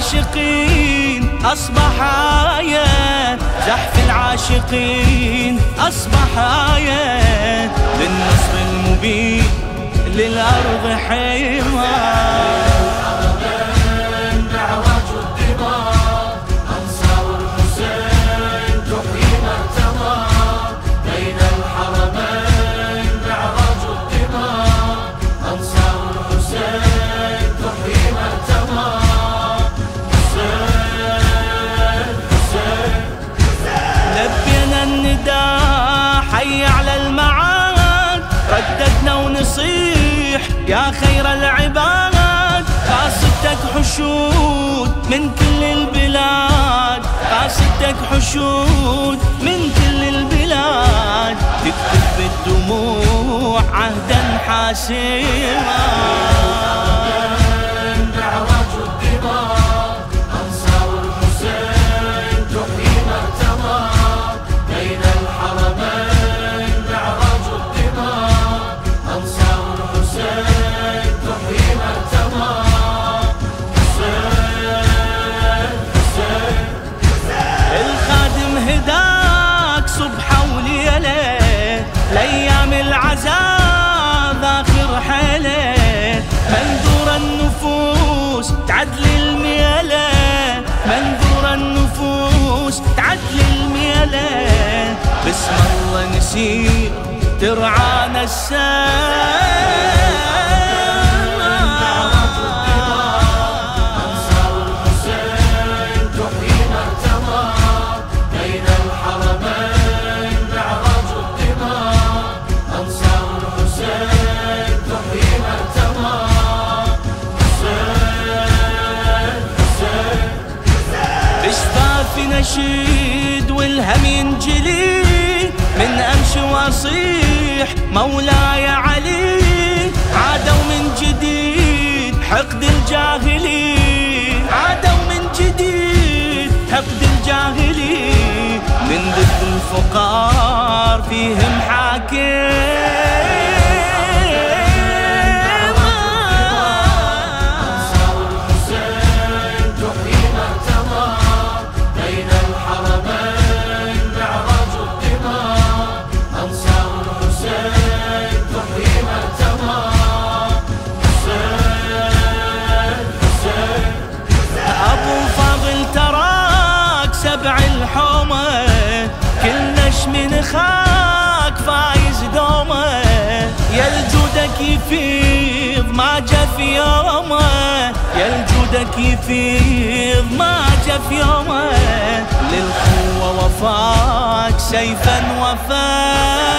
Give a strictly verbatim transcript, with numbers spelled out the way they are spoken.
العاشقين أصبح آية، زحف العاشقين أصبح آية، للنصر المبين للأرض حماية. حي على المعاد، رددنا ونصيح يا خير العباد، قاصدتك حشود من كل البلاد، قاصدتك حشود من كل البلاد، تكتب بالدموع عهدا حاسما. لأيام العذاب آخر حيلة، منذور النفوس تعدل الميلة، منذور النفوس تعدل الميلة، باسم الله نسير ترعانا السماء. نشيد والهم ينجلي، من أمشي وأصيح مولاي علي، عادوا من جديد حقد الجاهلي، عادوا من جديد حقد الجاهلي، من ضد الفقار فيهم حاكم. من خاك فايز دومه، يا الجودك يفيض ما جا في يومه، يا الجودك يفيض ما جا في يومه، للقوة وفاك سيفا وفاك.